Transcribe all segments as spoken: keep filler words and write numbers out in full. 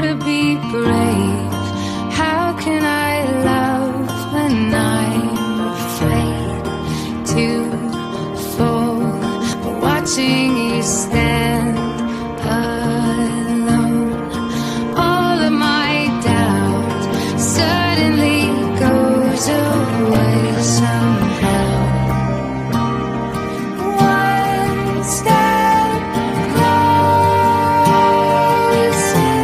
gotta be brave. How can I love when I'm afraid to fall? But watching you stand alone, all of my doubt suddenly goes away somehow. One step closer.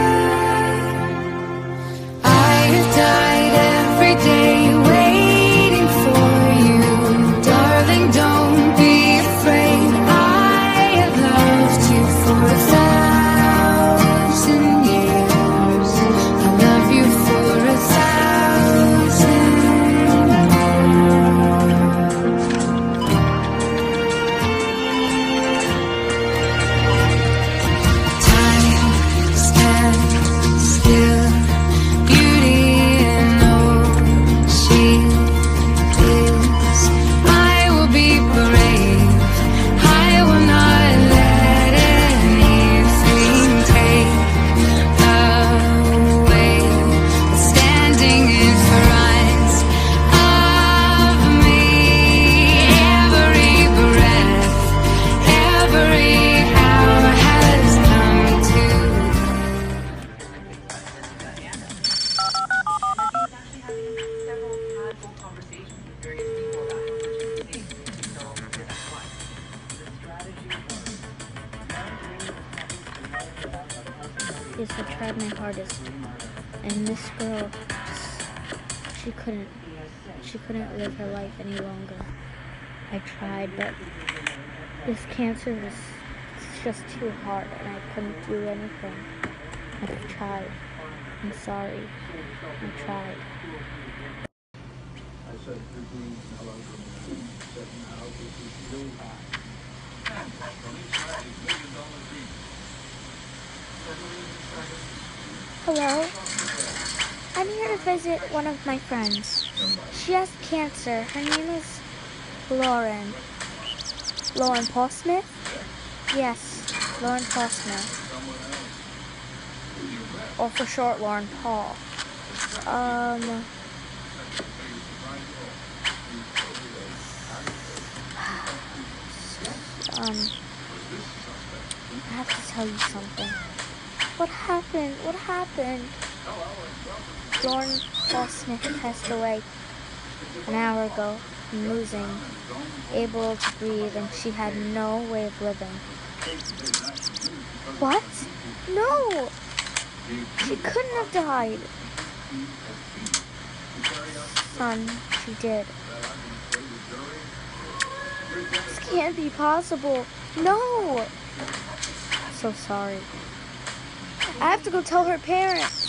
I have died every day waiting for you. Darling, don't be afraid. I have loved you for a thousand years. I love you for a thousand Time stands still, beauty in all she is. I will be brave. I will not let anything take away the standing in front of me. Every breath, every hour has come to. Yes, I tried my hardest, and this girl, she couldn't, she couldn't live her life any longer. I tried, but this cancer was just too hard, and I couldn't do anything. I've tried. I'm sorry. I tried. Hello? I'm here to visit one of my friends. She has cancer. Her name is Lauren. Lauren Paul Smith? Yes, Lauren Paul Smith. Or for short, Lauren Paul. Um... Um... I have to tell you something. What happened? What happened? Lauren Paul Smith passed away an hour ago from losing, able to breathe, and she had no way of living. What? No! She couldn't have died. Son, she did. This can't be possible. No! So sorry. I have to go tell her parents.